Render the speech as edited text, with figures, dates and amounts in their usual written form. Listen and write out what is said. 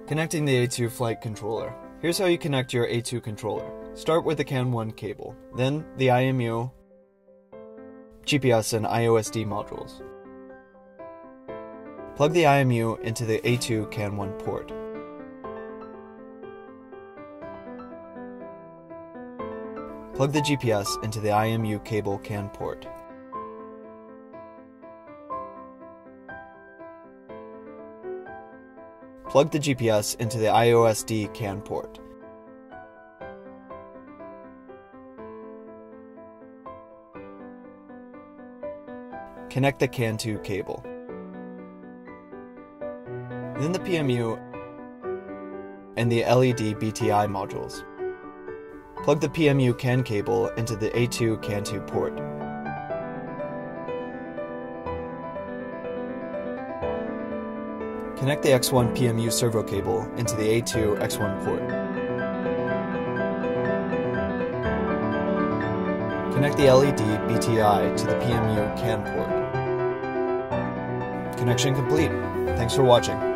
Connecting the A2 flight controller. Here's how you connect your A2 controller. Start with the CAN1 cable, then the IMU, GPS, and IOSD modules. Plug the IMU into the A2 CAN1 port. Plug the GPS into the IMU cable CAN port. Plug the GPS into the IOSD CAN port. Connect the CAN2 cable. Then the PMU and the LED BTI modules. Plug the PMU CAN cable into the A2 CAN2 port. Connect the X1 PMU servo cable into the A2 X1 port. Connect the LED BTI to the PMU CAN port. Connection complete. Thanks for watching.